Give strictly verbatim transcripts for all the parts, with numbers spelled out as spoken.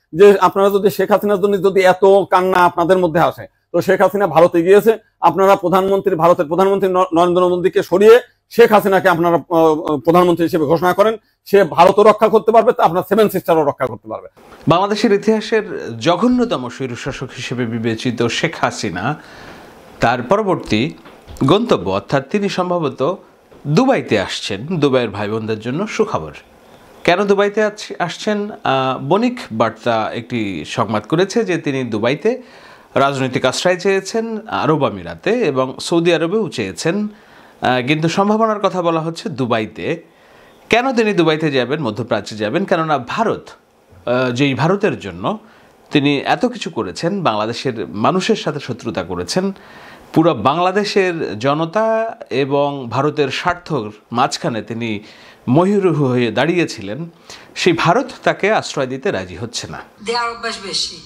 যে আপনারা যদি শেখ হাসিনার জন্য যদি এত কান্না আপনাদের মধ্যে আসে, তো শেখ হাসিনা ভারতে গিয়েছে, আপনারা প্রধানমন্ত্রী ভারতের প্রধানমন্ত্রী নরেন্দ্র মোদীকে সরিয়ে শেখ হাসিনাকে আপনারা প্রধানমন্ত্রী হিসেবে ঘোষণা করেন, সে ভারতও রক্ষা করতে পারবে, আপনার সেভেন সিস্টারও রক্ষা করতে পারবে। বাংলাদেশের ইতিহাসের জঘন্যতম স্বৈরশাসক হিসেবে বিবেচিত শেখ হাসিনা তার পরবর্তী গন্তব্য অর্থাৎ তিনি সম্ভবত দুবাইতে আসছেন দুবাইয়ের ভাই বোনদের জন্য সুখবর। কেন দুবাইতে আসছেন? বণিক বার্তা একটি সংবাদ করেছে যে তিনি দুবাইতে রাজনৈতিক আশ্রয় চেয়েছেন আরব আমিরাতে এবং সৌদি আরবেও চেয়েছেন, কিন্তু সম্ভাবনার কথা বলা হচ্ছে দুবাইতে। কেন তিনি দুবাইতে যাবেন, মধ্যপ্রাচ্যে যাবেন? কেননা ভারত, যেই ভারতের জন্য তিনি এত কিছু করেছেন, বাংলাদেশের মানুষের সাথে শত্রুতা করেছেন, পুরো বাংলাদেশের জনতা এবং ভারতের স্বার্থর মাঝখানে তিনি ময়ূরূহ হয়ে দাঁড়িয়েছিলেন, সেই ভারত তাকে আশ্রয় দিতে রাজি হচ্ছে না। দেওয়ার অভ্যাস বেশি,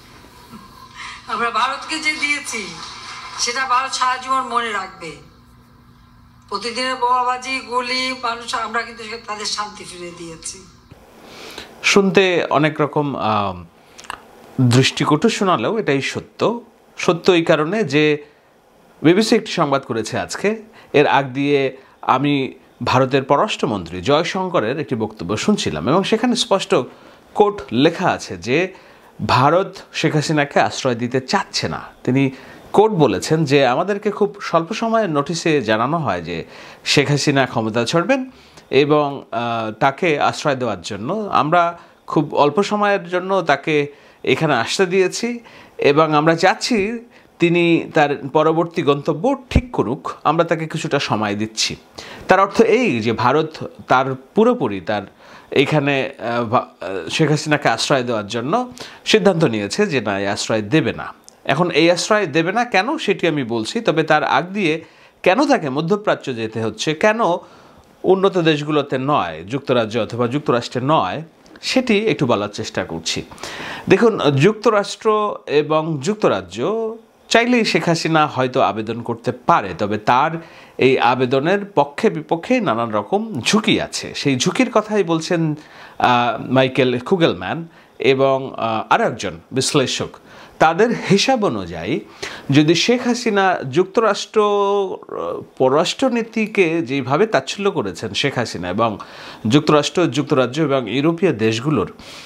আমরা ভারতকে যে দিয়েছি সেটা ভারত সারা জীবন মনে রাখবে। প্রতিদিনের বোমাবাজি গুলি মানুষ, আমরা কিন্তু তাদের শান্তি ফিরে দিয়েছি। শুনতে অনেক রকম দৃষ্টিকটু শোনালেও এটাই সত্য। সত্য এই কারণে যে বিবিসি একটি সংবাদ করেছে আজকে, এর আগ দিয়ে আমি ভারতের পররাষ্ট্রমন্ত্রী জয়শঙ্করের একটি বক্তব্য শুনছিলাম এবং সেখানে স্পষ্ট কোট লেখা আছে যে ভারত শেখ হাসিনাকে আশ্রয় দিতে চাচ্ছে না। তিনি কোর্ট বলেছেন যে আমাদেরকে খুব স্বল্প সময়ের নোটিশে জানানো হয় যে শেখ হাসিনা ক্ষমতা ছাড়বেন এবং তাকে আশ্রয় দেওয়ার জন্য আমরা খুব অল্প সময়ের জন্য তাকে এখানে আসতে দিয়েছি এবং আমরা চাচ্ছি তিনি তার পরবর্তী গন্তব্য ঠিক করুক, আমরা তাকে কিছুটা সময় দিচ্ছি। তার অর্থ এই যে ভারত তার পুরোপুরি তার এখানে শেখ হাসিনাকে আশ্রয় দেওয়ার জন্য সিদ্ধান্ত নিয়েছে যে না, এই আশ্রয় দেবে না। এখন এই আশ্রয় দেবে না কেন সেটি আমি বলছি, তবে তার আগ দিয়ে কেন তাকে মধ্যপ্রাচ্য যেতে হচ্ছে, কেন উন্নত দেশগুলোতে নয়, যুক্তরাজ্য অথবা যুক্তরাষ্ট্রে নয়, সেটি একটু বলার চেষ্টা করছি। দেখুন, যুক্তরাষ্ট্র এবং যুক্তরাজ্য চাইলেই শেখ হাসিনা হয়তো আবেদন করতে পারে, তবে তার এই আবেদনের পক্ষে বিপক্ষে নানান রকম ঝুঁকি আছে। সেই ঝুঁকির কথাই বলছেন মাইকেল কুগেলম্যান এবং আরও একজন বিশ্লেষক। তাদের হিসাব অনুযায়ী যদি শেখ হাসিনা যুক্তরাষ্ট্র পররাষ্ট্রনীতিকে যেভাবে তাচ্ছিল্য করেছেন শেখ হাসিনা এবং যুক্তরাষ্ট্র, যুক্তরাজ্য এবং ইউরোপীয় দেশগুলোর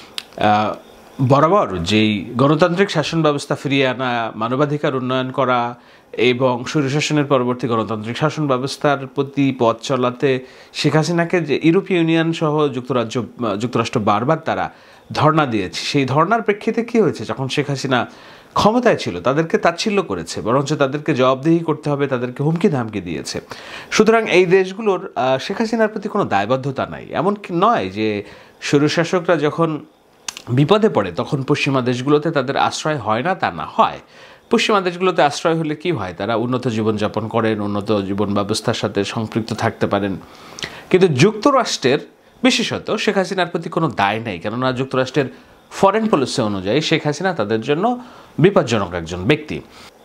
বরাবর যেই গণতান্ত্রিক শাসন ব্যবস্থা ফিরিয়ে আনা, মানবাধিকার উন্নয়ন করা এবং স্বৈরশাসনের পরবর্তী গণতান্ত্রিক শাসন ব্যবস্থার প্রতি পথ চলাতে শেখ হাসিনাকে যে ইউরোপীয় ইউনিয়ন সহ যুক্তরাজ্য যুক্তরাষ্ট্র বারবার তারা ধর্ণা দিয়েছে, সেই ধর্ণার প্রেক্ষিতে কী হয়েছে, যখন শেখ হাসিনা ক্ষমতায় ছিল তাদেরকে তাচ্ছিল্য করেছে, বরঞ্চ তাদেরকে জবাবদিহি করতে হবে, তাদেরকে হুমকি ধামকি দিয়েছে। সুতরাং এই দেশগুলোর শেখ হাসিনার প্রতি কোনো দায়বদ্ধতা নাই। এমন নয় যে স্বৈরশাসকরা যখন বিপদে পড়ে তখন পশ্চিমা দেশগুলোতে তাদের আশ্রয় হয় না, তা না, হয়। পশ্চিমা দেশগুলোতে আশ্রয় হলে কি হয়, তারা উন্নত জীবনযাপন করেন, উন্নত জীবন ব্যবস্থার সাথে সম্পৃক্ত থাকতে পারেন। কিন্তু যুক্তরাষ্ট্রের বিশেষত শেখ হাসিনার প্রতি কোনো দায় নেই, কেননা যুক্তরাষ্ট্রের ফরেন পলিসি অনুযায়ী শেখ হাসিনা তাদের জন্য বিপজ্জনক একজন ব্যক্তি।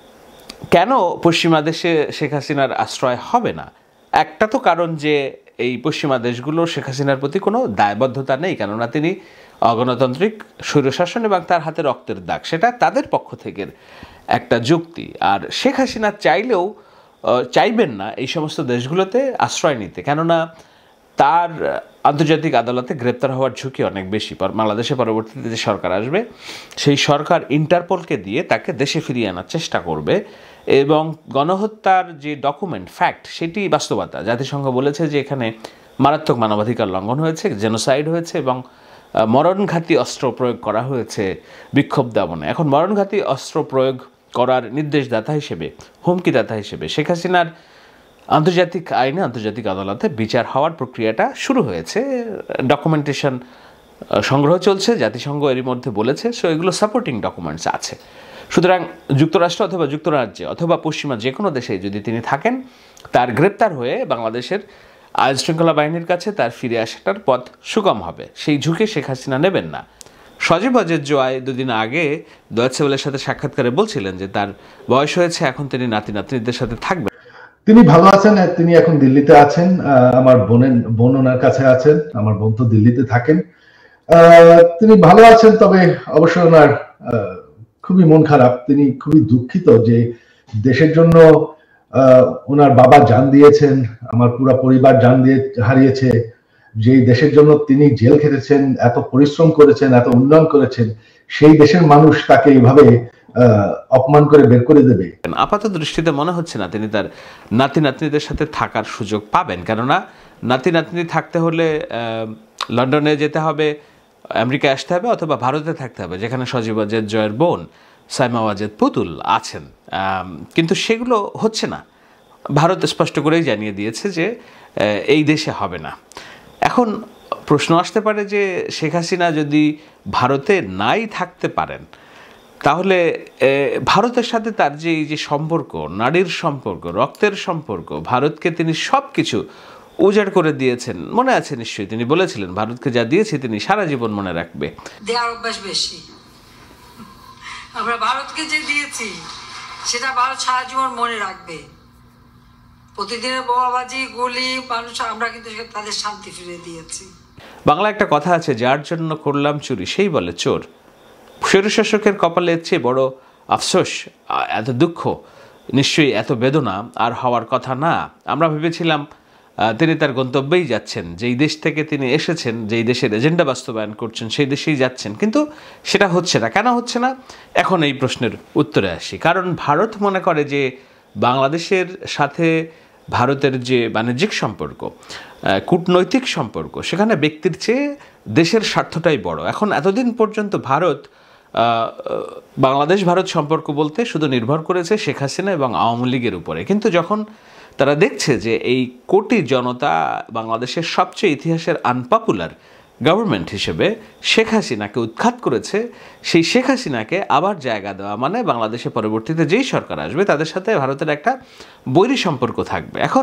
কেন পশ্চিমা দেশে শেখ হাসিনার আশ্রয় হবে না? একটা তো কারণ যে এই পশ্চিমা দেশগুলো শেখ হাসিনার প্রতি কোনো দায়বদ্ধতা নেই, কেননা তিনি অগণতান্ত্রিক স্বৈরশাসন এবং তার হাতে রক্তের দাগ, সেটা তাদের পক্ষ থেকে একটা যুক্তি। আর শেখ হাসিনা চাইলেও চাইবেন না এই সমস্ত দেশগুলোতে আশ্রয় নিতে, কেননা তার আন্তর্জাতিক আদালতে গ্রেপ্তার হওয়ার ঝুঁকি অনেক বেশি। বাংলাদেশে পরবর্তীতে যে সরকার আসবে সেই সরকার ইন্টারপোলকে দিয়ে তাকে দেশে ফিরিয়ে আনার চেষ্টা করবে এবং গণহত্যার যে ডকুমেন্ট, ফ্যাক্ট, সেটি বাস্তবতা। জাতিসংঘ বলেছে যে এখানে মারাত্মক মানবাধিকার লঙ্ঘন হয়েছে, জেনোসাইড হয়েছে এবং মরণঘাতী অস্ত্র প্রয়োগ করা হয়েছে বিক্ষোভ দমনে। এখন মরণঘাতী অস্ত্র প্রয়োগ করার নির্দেশদাতা হিসেবে, হুমকিদাতা হিসেবে শেখ হাসিনার আন্তর্জাতিক আইনে, আন্তর্জাতিক আদালতে বিচার হওয়ার প্রক্রিয়াটা শুরু হয়েছে, ডকুমেন্টেশন সংগ্রহ চলছে, জাতিসংঘ এরই মধ্যে বলেছে। সো এগুলো সাপোর্টিং ডকুমেন্টস আছে। সুতরাং যুক্তরাষ্ট্র অথবা যুক্তরাজ্যে অথবা পশ্চিমা যে কোনো দেশে যদি তিনি থাকেন, তার গ্রেপ্তার হয়ে বাংলাদেশের আইন শৃঙ্খলা বাহিনীর কাছে তার ফিরে আসাটার পথ সুগম হবে। সেই ঝুঁকি শেখ হাসিনা নেবেন না। সজীব অজের জয় দুদিন আগে ডয়েচে ওয়েলের সাথে সাক্ষাৎকারে বলছিলেন যে তার বয়স হয়েছে, এখন তিনি নাতি নাতনিদের সাথে থাকবেন। তিনি ভালো আছেন, তিনি এখন দিল্লিতে আছেন, আমার বোনের বোন ওনার কাছে আছেন, আমার বোন তো দিল্লিতে থাকেন। আহ, তিনি ভালো আছেন, তবে অবশ্য ওনার আহ, খুবই মন খারাপ। তিনি খুবই দুঃখিত যে দেশের জন্য আহ, ওনার বাবা জান দিয়েছেন, আমার পুরো পরিবার জান দিয়ে হারিয়েছে। যে দেশের জন্য তিনি জেল খেটেছেন, এত পরিশ্রম করেছেন, এত উন্নয়ন করেছেন, সেই দেশের মানুষ তাকে এইভাবে আহ, অপমান করে বের করে দেবে। আপাত দৃষ্টিতে মনে হচ্ছে না তিনি তার নাতি নাতনিদের সাথে থাকার সুযোগ পাবেন, কেননা নাতি নাতনি থাকতে হলে আহ, লন্ডনে যেতে হবে, আমেরিকায় আসতে হবে, অথবা ভারতে থাকতে হবে, যেখানে সজীব ওয়াজেদ জয়ের বোন সাইমা ওয়াজেদ পুতুল আছেন। আম, কিন্তু সেগুলো হচ্ছে না। ভারত স্পষ্ট করেই জানিয়ে দিয়েছে যে আহ, এই দেশে হবে না। এখন প্রশ্ন আসতে পারে যে শেখ হাসিনা যদি ভারতে নাই থাকতে পারেন, তাহলে ভারতের সাথে তার যে এই যে সম্পর্ক, নারীর সম্পর্ক, রক্তের সম্পর্ক, ভারতকে তিনি সব কিছু উজাড় করে দিয়েছেন। মনে আছে নিশ্চয়ই, তিনি বলেছিলেন ভারতকে যা দিয়েছে তিনি সারা জীবন মনে রাখবে। দেওয়ার অভ্যাস বেশি। আমরা ভারতকে যে দিয়েছি সেটা ভারত সারা জীবন মনে রাখবে। প্রতিদিনের বোমাবাজি, গুলি, মানুষ, আমরা কিন্তু তাদের শান্তি ফিরে দিয়েছি। বাংলা একটা কথা আছে, যার জন্য করলাম চুরি সেই বলে চোর। স্বৈরশাসকের কপালে এর চেয়ে বড় আফসোস, এত দুঃখ, নিশ্চয়ই এত বেদনা আর হওয়ার কথা না। আমরা ভেবেছিলাম তিনি তার গন্তব্যেই যাচ্ছেন, যেই দেশ থেকে তিনি এসেছেন, যেই দেশের এজেন্ডা বাস্তবায়ন করছেন সেই দেশেই যাচ্ছেন, কিন্তু সেটা হচ্ছে না। কেন হচ্ছে না? এখন এই প্রশ্নের উত্তরে আসি। কারণ ভারত মনে করে যে বাংলাদেশের সাথে ভারতের যে বাণিজ্যিক সম্পর্ক, কূটনৈতিক সম্পর্ক, সেখানে ব্যক্তির চেয়ে দেশের স্বার্থটাই বড়। এখন এতদিন পর্যন্ত ভারত বাংলাদেশ ভারত সম্পর্ক বলতে শুধু নির্ভর করেছে শেখ হাসিনা এবং আওয়ামী লীগের উপরে। কিন্তু যখন তারা দেখছে যে এই কোটি জনতা বাংলাদেশের সবচেয়ে ইতিহাসের আনপপুলার গভর্নমেন্ট হিসেবে শেখ হাসিনাকে উৎখাত করেছে, সেই শেখ হাসিনাকে আবার জায়গা দেওয়া মানে বাংলাদেশে পরবর্তীতে যেই সরকার আসবে তাদের সাথে ভারতের একটা বৈরী সম্পর্ক থাকবে। এখন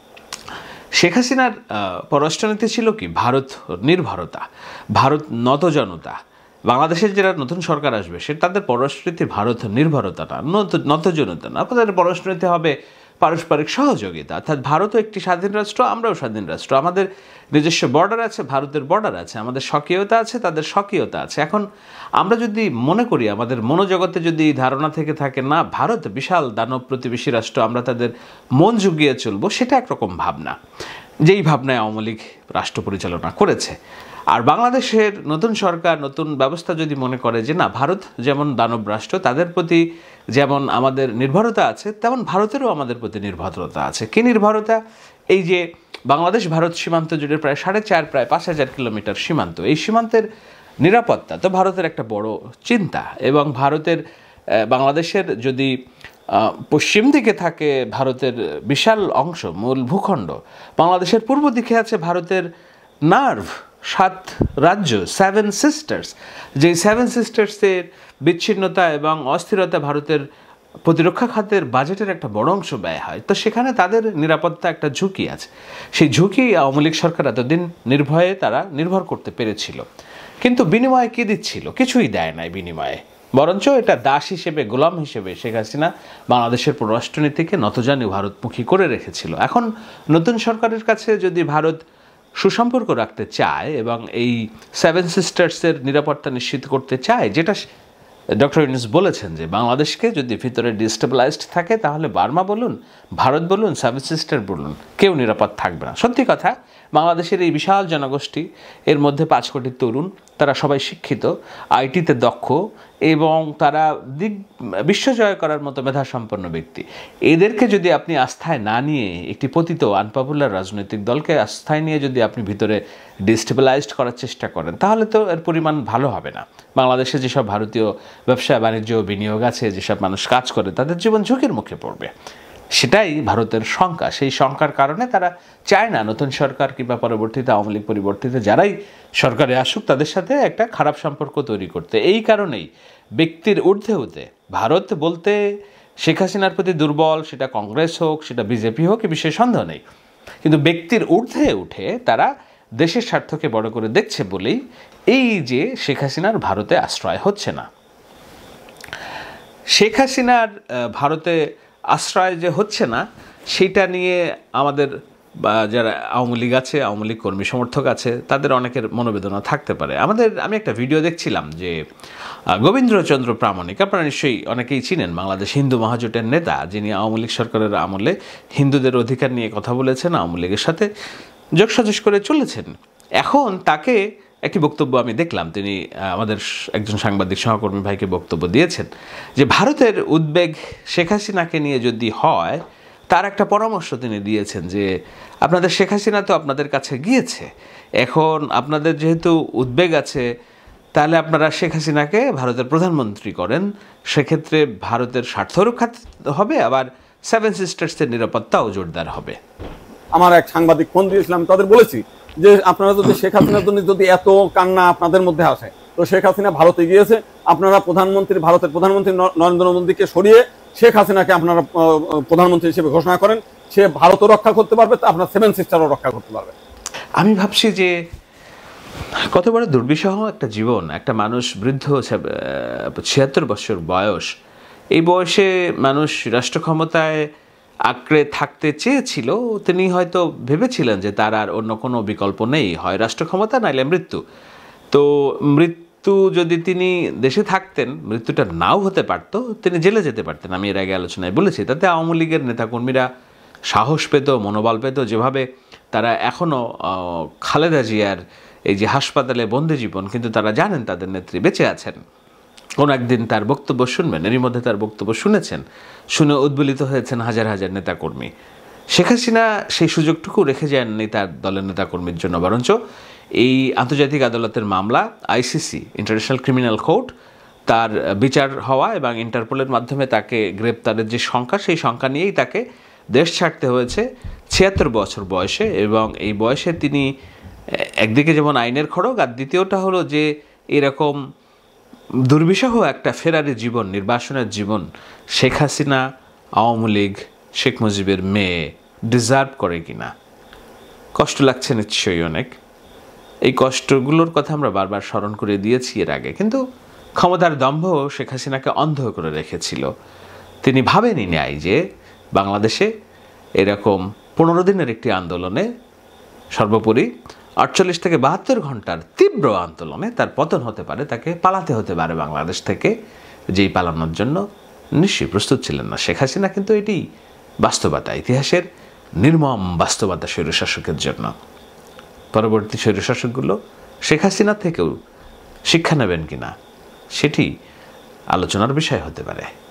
শেখ হাসিনার পররাষ্ট্রনীতি ছিল কি? ভারত নির্ভরতা, ভারত নতজনতা। বাংলাদেশের যারা নতুন সরকার আসবে সে তাদের পররাষ্ট্রনীতি ভারত নির্ভরতা না, নতজনতা না। তাদের পররাষ্ট্রনীতি হবে পারস্পরিক সহযোগিতা। অর্থাৎ ভারতও একটি স্বাধীন রাষ্ট্র, আমরাও স্বাধীন রাষ্ট্র, আমাদের নিজস্ব বর্ডার আছে, ভারতের বর্ডার আছে, আমাদের স্বকীয়তা আছে, তাদের স্বকীয়তা আছে। এখন আমরা যদি মনে করি, আমাদের মনোজগতে যদি ধারণা থেকে থাকে না ভারত বিশাল দানব প্রতিবেশী রাষ্ট্র, আমরা তাদের মন জুগিয়ে চলবো, সেটা একরকম ভাবনা, যেই ভাবনায় আওয়ামী লীগ রাষ্ট্র পরিচালনা করেছে। আর বাংলাদেশের নতুন সরকার, নতুন ব্যবস্থা যদি মনে করে যে না, ভারত যেমন দানব রাষ্ট্র, তাদের প্রতি যেমন আমাদের নির্ভরতা আছে, তেমন ভারতেরও আমাদের প্রতি নির্ভরতা আছে। কি নির্ভরতা? এই যে বাংলাদেশ ভারত সীমান্ত জুড়ে প্রায় সাড়ে চার প্রায় পাঁচ হাজার কিলোমিটার সীমান্ত, এই সীমান্তের নিরাপত্তা তো ভারতের একটা বড় চিন্তা। এবং ভারতের বাংলাদেশের যদি পশ্চিম দিকে থাকে ভারতের বিশাল অংশ, মূল ভূখণ্ড, বাংলাদেশের পূর্ব দিকে আছে ভারতের নার্ভ, সাত রাজ্য, সেভেন সিস্টার্স। যে সেভেন সিস্টার্সের বিচ্ছিন্নতা এবং অস্থিরতা ভারতের প্রতিরক্ষা খাতের বাজেটের একটা বড় অংশ ব্যয় হয়। তো সেখানে তাদের নিরাপত্তা একটা ঝুঁকি আছে। সেই ঝুঁকি আওয়ামী লীগ সরকার এতদিন নির্ভয়ে তারা নির্ভর করতে পেরেছিল। কিন্তু বিনিময়ে কী দিচ্ছিল? কিছুই দেয় নাই বিনিময়ে, বরঞ্চ এটা দাস হিসেবে, গোলাম হিসেবে শেখ হাসিনা বাংলাদেশের পররাষ্ট্রনীতিকে নতজানি ভারতমুখী করে রেখেছিল। এখন নতুন সরকারের কাছে যদি ভারত সুসম্পর্ক রাখতে চায় এবং এই সেভেন সিস্টার্সের নিরাপত্তা নিশ্চিত করতে চায়, যেটা ডক্টর ইউনূস বলেছেন যে বাংলাদেশকে যদি ভিতরে ডিস্টেবিলাইজড থাকে তাহলে বার্মা বলুন, ভারত বলুন, সেভেন সিস্টার বলুন, কেউ নিরাপদ থাকবে না। সত্যি কথা, বাংলাদেশের এই বিশাল জনগোষ্ঠী, এর মধ্যে পাঁচ কোটি তরুণ, তারা সবাই শিক্ষিত, আইটিতে দক্ষ এবং তারা দিক বিশ্বজয় করার মতো মেধাসম্পন্ন ব্যক্তি। এদেরকে যদি আপনি আস্থায় না নিয়ে, একটি পতিত আনপপুলার রাজনৈতিক দলকে আস্থায় নিয়ে যদি আপনি ভিতরে ডিস্টেবিলাইজড করার চেষ্টা করেন, তাহলে তো এর পরিমাণ ভালো হবে না। বাংলাদেশে যেসব ভারতীয় ব্যবসা বাণিজ্য বিনিয়োগ আছে, যেসব মানুষ কাজ করে, তাদের জীবন ঝুঁকির মুখে পড়বে। সেটাই ভারতের শঙ্কা। সেই শঙ্কার কারণে তারা চায় না নতুন সরকার কিংবা পরবর্তীতে আওয়ামী লীগ পরিবর্তিতে যারাই সরকারে আসুক তাদের সাথে একটা খারাপ সম্পর্ক তৈরি করতে। এই কারণেই ব্যক্তির ঊর্ধ্বে উঠে ভারত বলতে শেখ হাসিনার প্রতি দুর্বল, সেটা কংগ্রেস হোক, সেটা বিজেপি হোক, এ বিষয়ে সন্দেহ নেই। কিন্তু ব্যক্তির ঊর্ধ্বে উঠে তারা দেশের স্বার্থকে বড় করে দেখছে বলেই এই যে শেখ হাসিনার ভারতে আশ্রয় হচ্ছে না। শেখ হাসিনার ভারতে আশ্রয় যে হচ্ছে না, সেটা নিয়ে আমাদের বা যারা আওয়ামী লীগ আছে, আওয়ামী লীগ কর্মী সমর্থক আছে, তাদের অনেকের মনোবেদনা থাকতে পারে। আমাদের আমি একটা ভিডিও দেখছিলাম যে গোবিন্দচন্দ্র প্রামাণিক, আপনারা নিশ্চয়ই অনেকেই চিনেন, বাংলাদেশ হিন্দু মহাজোটের নেতা, যিনি আওয়ামী লীগ সরকারের আমলে হিন্দুদের অধিকার নিয়ে কথা বলেছেন, আওয়ামী লীগের সাথে যোগসাজশ করে চলেছেন। এখন তাকে একটি বক্তব্য আমি দেখলাম, তিনি আমাদের একজন সাংবাদিক সহকর্মী ভাইকে বক্তব্য দিয়েছেন যে ভারতের উদ্বেগ শেখ হাসিনাকে নিয়ে যদি হয়, তার একটা পরামর্শ তিনি দিয়েছেন যে আপনাদের শেখ হাসিনা তো আপনাদের কাছে গিয়েছে, এখন আপনাদের যেহেতু উদ্বেগ আছে, তাহলে আপনারা শেখ হাসিনাকে ভারতের প্রধানমন্ত্রী করেন, সেক্ষেত্রে ভারতের স্বার্থ রক্ষা হবে, আবার সেভেন সিস্টার্সের নিরাপত্তাও জোরদার হবে। আমার এক সাংবাদিক ফোন দিয়েছিলাম, তাদের বলেছি যে আপনারা যদি শেখ হাসিনার জন্য যদি এত কান্না আপনাদের মধ্যে আসে, তো শেখ হাসিনা ভারতে গিয়েছে, আপনারা প্রধানমন্ত্রী ভারতের প্রধানমন্ত্রী নরেন্দ্র মোদীকে সরিয়ে শেখ হাসিনাকে আপনারা প্রধানমন্ত্রী হিসেবে ঘোষণা করেন, সে ভারতও রক্ষা করতে পারবে, আপনার সেভেন সিস্টারও রক্ষা করতে পারবে। আমি ভাবছি যে কত বড় দুর্বিষহ একটা জীবন, একটা মানুষ বৃদ্ধ ছিয়াত্তর বছর বয়স, এই বয়সে মানুষ রাষ্ট্র ক্ষমতায় আঁকড়ে থাকতে চেয়েছিল। তিনি হয়তো ভেবেছিলেন যে তার আর অন্য কোনো বিকল্প নেই, হয় রাষ্ট্র ক্ষমতা নাইলে মৃত্যু। তো মৃত্যু যদি তিনি দেশে থাকতেন, মৃত্যুটা নাও হতে পারত, তিনি জেলে যেতে পারতেন। আমি এর আগে আলোচনায় বলেছি, তাতে আওয়ামী লীগের নেতাকর্মীরা সাহস পেত, মনোবল পেত, যেভাবে তারা এখনও খালেদা জিয়ার এই যে হাসপাতালে বন্দি জীবন, কিন্তু তারা জানেন তাদের নেত্রী বেঁচে আছেন, কোন একদিন তার বক্তব্য শুনবেন। এরই মধ্যে তার বক্তব্য শুনেছেন, শুনে উদ্বেলিত হয়েছেন হাজার হাজার নেতাকর্মী। শেখ হাসিনা সেই সুযোগটুকু রেখে যাননি তার দলের নেতাকর্মীর জন্য, বরঞ্চ এই আন্তর্জাতিক আদালতের মামলা, আইসিসি ইন্টারন্যাশনাল ক্রিমিনাল কোর্ট, তার বিচার হওয়া এবং ইন্টারপোলের মাধ্যমে তাকে গ্রেপ্তারের যে সংখ্যা, সেই সংখ্যা নিয়েই তাকে দেশ ছাড়তে হয়েছে ছিয়াত্তর বছর বয়সে। এবং এই বয়সে তিনি একদিকে যেমন আইনের খড়গ, আর দ্বিতীয়টা হলো যে এরকম দুর্বিষহ একটা ফেরারি জীবন, নির্বাসনের জীবন শেখ হাসিনা, আওয়ামী লীগ, শেখ মুজিবের মেয়ে ডিজার্ভ করে কিনা। কষ্ট লাগছে নিশ্চয়ই অনেক, এই কষ্টগুলোর কথা আমরা বারবার স্মরণ করে দিয়েছি এর আগে, কিন্তু ক্ষমতার দম্ভ শেখ হাসিনাকে অন্ধ করে রেখেছিল। তিনি ভাবেনি নাই যে বাংলাদেশে এরকম পনেরো দিনের একটি আন্দোলনে, সর্বোপরি আটচল্লিশ থেকে বাহাত্তর ঘন্টার তীব্র আন্দোলনে তার পতন হতে পারে, তাকে পালাতে হতে পারে বাংলাদেশ থেকে, যেই পালানোর জন্য নিশ্চয়ই প্রস্তুত ছিলেন না শেখ হাসিনা। কিন্তু এটি বাস্তবতা, ইতিহাসের নির্মম বাস্তবতা স্বৈরশাসকের জন্য। পরবর্তী স্বৈরশাসকগুলো শেখ হাসিনা থেকেও শিক্ষা নেবেন কিনা, সেটি আলোচনার বিষয় হতে পারে।